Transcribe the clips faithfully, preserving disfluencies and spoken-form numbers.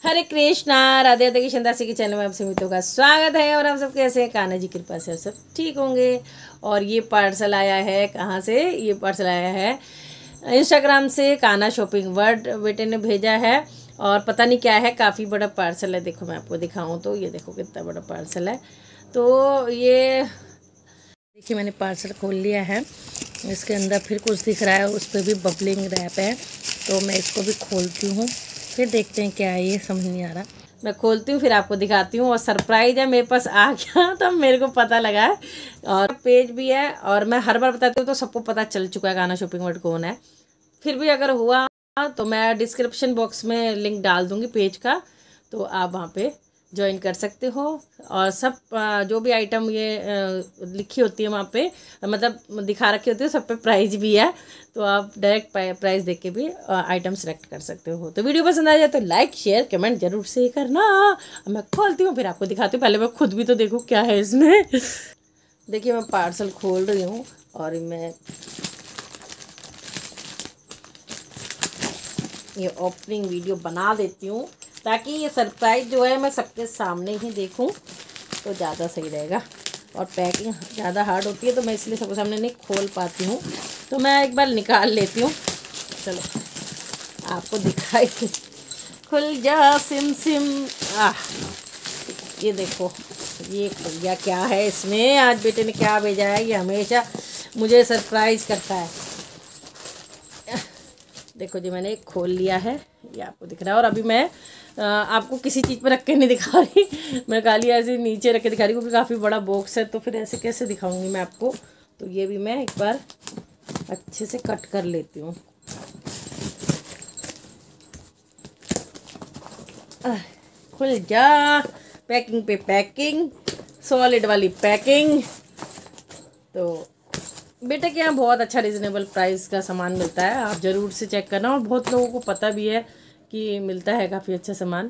हरे कृष्णा, राधे राधे। कृष्ण दासी के चैनल में आप सभी का स्वागत है। और आप सब कैसे हैं? कान्हा जी कृपा से सब ठीक होंगे। और ये पार्सल आया है कहाँ से? ये पार्सल आया है इंस्टाग्राम से। कान्हा शॉपिंग वर्ल्ड बेटे ने भेजा है और पता नहीं क्या है, काफ़ी बड़ा पार्सल है। देखो मैं आपको दिखाऊं तो ये देखो कितना बड़ा पार्सल है। तो ये देखिए मैंने पार्सल खोल लिया है। इसके अंदर फिर कुछ दिख रहा है, उस पर भी बबलिंग रैप है। तो मैं इसको भी खोलती हूँ, फिर देखते हैं क्या है। ये समझ नहीं आ रहा। मैं खोलती हूँ फिर आपको दिखाती हूँ। और सरप्राइज़ है, मेरे पास आ गया तब मेरे को पता लगा है। और पेज भी है और मैं हर बार बताती हूँ तो सबको पता चल चुका है कान्हा शॉपिंग वर्ल्ड कौन है। फिर भी अगर हुआ तो मैं डिस्क्रिप्शन बॉक्स में लिंक डाल दूँगी पेज का, तो आप वहाँ पे ज्वाइन कर सकते हो। और सब जो भी आइटम ये लिखी होती है वहाँ पे, मतलब दिखा रखी होती है, सब पे प्राइस भी है। तो आप डायरेक्ट प्राइस देख के भी आइटम सेलेक्ट कर सकते हो। तो वीडियो पसंद आ जाए तो लाइक शेयर कमेंट जरूर से करना। मैं खोलती हूँ फिर आपको दिखाती हूँ। पहले मैं खुद भी तो देखूँ क्या है इसमें। देखिए मैं पार्सल खोल रही हूँ और मैं ये ओपनिंग वीडियो बना देती हूँ ताकि ये सरप्राइज जो है मैं सबके सामने ही देखूं तो ज़्यादा सही रहेगा। और पैकिंग ज़्यादा हार्ड होती है तो मैं इसलिए सबके सामने नहीं खोल पाती हूँ। तो मैं एक बार निकाल लेती हूँ। चलो आपको दिखाई। खुल जा सिम सिम। आह ये देखो, ये खुल गया। क्या है इसमें? आज बेटे ने क्या भेजा है? ये हमेशा मुझे सरप्राइज़ करता है। देखो जी मैंने खोल लिया है, ये आपको दिख रहा है। और अभी मैं आ, आपको किसी चीज़ पर रख के नहीं दिखा रही, मैं खाली ऐसे नीचे रख के दिखा रही क्योंकि काफ़ी बड़ा बॉक्स है। तो फिर ऐसे कैसे दिखाऊंगी मैं आपको। तो ये भी मैं एक बार अच्छे से कट कर लेती हूँ। खुल जा। पैकिंग पे पैकिंग, सॉलिड वाली पैकिंग। तो बेटे के यहाँ बहुत अच्छा रिजनेबल प्राइस का सामान मिलता है, आप ज़रूर से चेक करना। और बहुत लोगों को पता भी है कि मिलता है काफ़ी अच्छा सामान।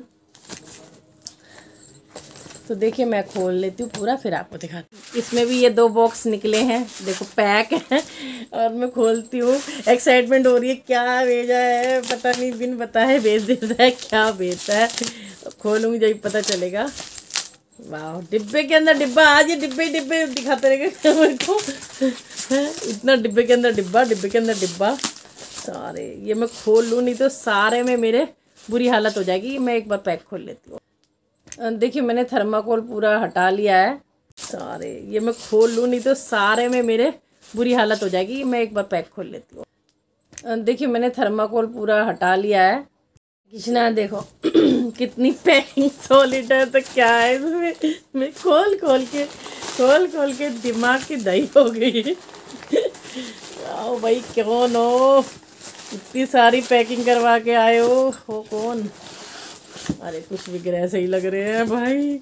तो देखिए मैं खोल लेती हूँ पूरा, फिर आपको दिखाती हूँ। इसमें भी ये दो बॉक्स निकले हैं, देखो पैक है। और मैं खोलती हूँ, एक्साइटमेंट हो रही है। क्या भेजा है पता नहीं, बिन बताए भेज देता है। क्या भेजता है तो खोलूँगी जब पता चलेगा। वाह, डिब्बे के अंदर डिब्बा। आज ये डिब्बे डिब्बे दिखाते रहेगा मेरे को। इतना डिब्बे के अंदर डिब्बा, डिब्बे के अंदर डिब्बा सारे। ये मैं खोल लूँ नहीं तो सारे में मेरे बुरी हालत हो जाएगी। मैं एक बार पैक खोल लेती हूँ। देखिए मैंने थर्माकोल पूरा हटा लिया है सारे। ये मैं खोल लूँ नहीं तो सारे में मेरे बुरी हालत हो जाएगी। मैं एक बार पैक खोल लेती हूँ। देखिए मैंने थर्माकोल पूरा हटा लिया है। कृष्णा देखो कितनी पैकिंग सॉलिड है। तो क्या है इसमें? मैं खोल खोल के खोल खोल के दिमाग की दही हो गई। आओ भाई, कौन हो? इतनी सारी पैकिंग करवा के आए हो हो कौन? अरे कुछ भी ग्रह सही लग रहे हैं भाई।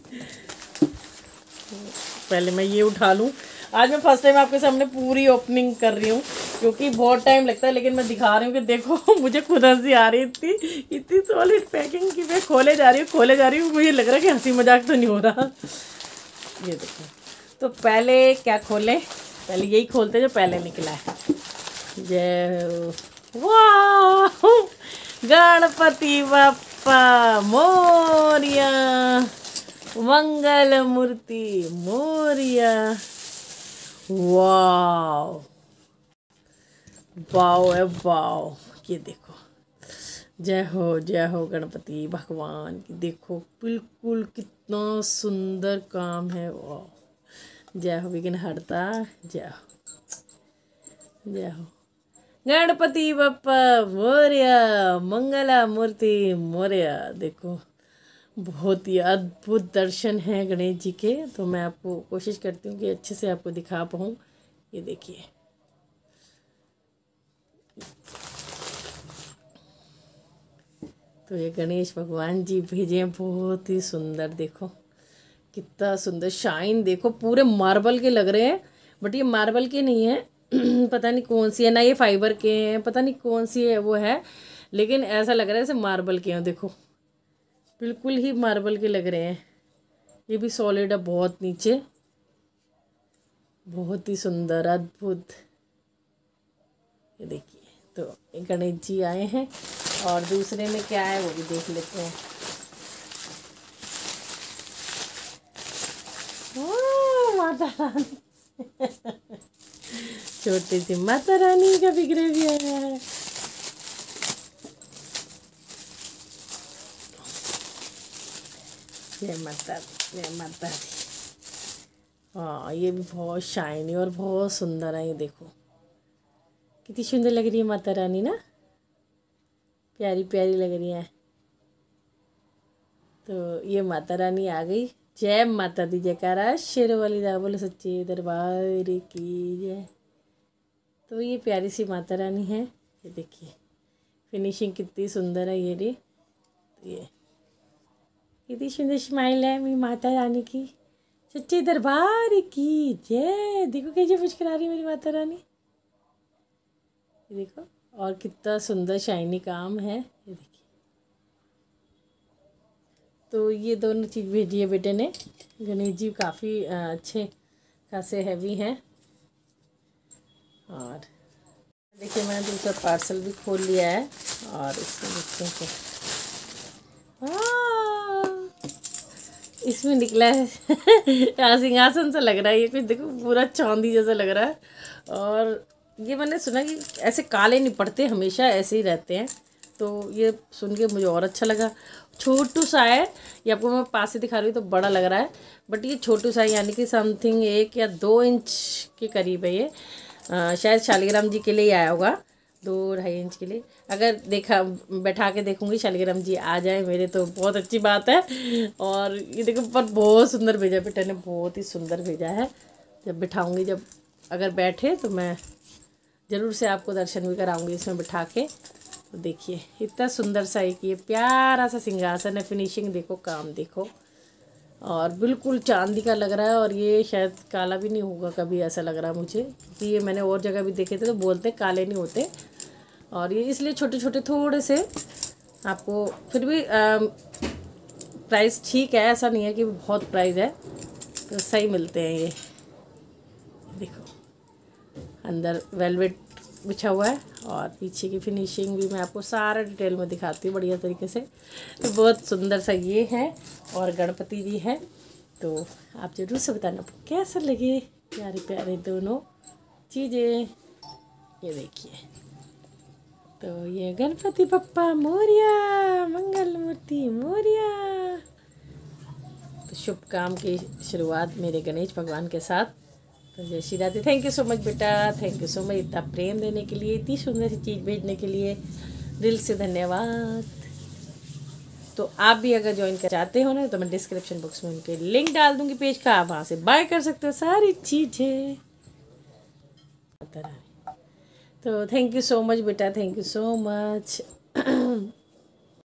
पहले मैं ये उठा लूँ। आज मैं फर्स्ट टाइम आपके सामने पूरी ओपनिंग कर रही हूँ क्योंकि बहुत टाइम लगता है, लेकिन मैं दिखा रही हूँ कि देखो मुझे खुद हंसी आ रही है। इतनी इतनी सॉलिड पैकिंग की मैं खोले जा रही हूँ खोले जा रही हूँ मुझे लग रहा है कि हंसी मजाक तो नहीं हो रहा। ये देखो, तो पहले क्या खोलें? पहले यही खोलते जो पहले निकला है। जय वाह, गणपति बप्पा मोरिया, मंगल मूर्ति मोरिया। वाओ वाओ है वाओ। ये देखो, जय हो जय हो गणपति भगवान की। देखो बिल्कुल कितना सुंदर काम है। वाह, जय हो विघ्नहर्ता, जय हो जय हो गणपति बप्पा मोरया, मंगला मूर्ति मोरया। देखो बहुत ही अद्भुत दर्शन है गणेश जी के। तो मैं आपको कोशिश करती हूँ कि अच्छे से आपको दिखा पाऊँ। ये देखिए, तो ये गणेश भगवान जी भेजे हैं, बहुत ही सुंदर। देखो कितना सुंदर शाइन, देखो पूरे मार्बल के लग रहे हैं। बट ये मार्बल के नहीं है। पता नहीं कौन सी है ना, ये फाइबर के हैं, पता नहीं कौन सी है वो है, लेकिन ऐसा लग रहा है जैसे मार्बल के हैं। देखो बिल्कुल ही मार्बल के लग रहे हैं। ये भी सॉलिड है बहुत नीचे, बहुत ही सुंदर अद्भुत। ये देखिए, तो गणेश जी आए हैं। और दूसरे में क्या है वो भी देख लेते हैं। ओह माता रानी छोटी सी माता रानी का विग्रह भी आया है। जय माता जय माता दी। हाँ ये भी बहुत शाइनी और बहुत सुंदर है। ये देखो कितनी सुंदर लग रही है माता रानी ना, प्यारी प्यारी लग रही है। तो ये माता रानी आ गई। जय माता दी, जयकारा शेर वाली दा बोले सच्चे दरबार की जय। तो ये प्यारी सी माता रानी है। ये देखिए फिनिशिंग कितनी सुंदर है ये रे। तो ये कितनी सुंदर स्माइल है मेरी माता रानी की, सच्चे दरबार की जय। देखो कैसे मुस्कुरा रही है मेरी माता रानी, ये देखो। और कितना सुंदर शाइनी काम है ये देखिए। तो ये दोनों चीज़ भेजी है बेटे ने। गणेश जी काफ़ी अच्छे खासे हैवी हैं। और देखिए मैंने दूसरा पार्सल भी खोल लिया है और इसमें देखते हैं इसमें निकला है यहाँ सिंहासन सा लग रहा है ये कुछ, देखो पूरा चांदी जैसा लग रहा है। और ये मैंने सुना कि ऐसे काले नहीं पड़ते, हमेशा ऐसे ही रहते हैं। तो ये सुन के मुझे और अच्छा लगा। छोटू सा है ये, आपको मैं पास से दिखा रही हूँ तो बड़ा लग रहा है, बट ये छोटू सा है, यानी कि समथिंग एक या दो इंच के करीब है ये। आ, शायद शालिग्राम जी के लिए ही आया होगा, दो ढाई इंच के लिए। अगर देखा बैठा के देखूंगी शालिग्राम जी आ जाए मेरे तो बहुत अच्छी बात है। और ये देखो पर बहुत सुंदर भेजा बेटा ने, बहुत ही सुंदर भेजा है। जब बिठाऊंगी, जब अगर बैठे तो मैं ज़रूर से आपको दर्शन भी कराऊंगी इसमें बिठा के। तो देखिए इतना सुंदर सा एक ये प्यारा सा सिंहासन है। फिनिशिंग देखो, काम देखो, और बिल्कुल चांदी का लग रहा है। और ये शायद काला भी नहीं होगा कभी, ऐसा लग रहा है मुझे, क्योंकि ये मैंने और जगह भी देखे थे तो बोलते काले नहीं होते। और ये इसलिए छोटे छोटे थोड़े से आपको, फिर भी प्राइस ठीक है, ऐसा नहीं है कि बहुत प्राइस है, तो सही मिलते हैं ये। देखो अंदर वेलवेट बिछा हुआ है और पीछे की फिनिशिंग भी मैं आपको सारा डिटेल में दिखाती हूँ बढ़िया तरीके से। तो बहुत सुंदर सा ये है और गणपति जी है। तो आप ज़रूर से बताना कैसे लगे प्यारे प्यारे दोनों चीज़ें। ये देखिए, तो ये गणपति बप्पा मोरिया, मंगल मूर्ति मोरिया। तो शुभ काम की शुरुआत मेरे गणेश भगवान के साथ। तो जय Shri Radhe. Thank you so much बेटा, थैंक यू सो मच इतना प्रेम देने के लिए, इतनी सुंदर सी चीज़ भेजने के लिए, दिल से धन्यवाद। तो आप भी अगर ज्वाइन कर चाहते हो ना तो मैं डिस्क्रिप्शन बॉक्स में उनके लिंक डाल दूंगी पेज का, आप वहाँ से बाय कर सकते हो सारी चीज़ें। तो थैंक यू सो मच बेटा, थैंक यू सो मच।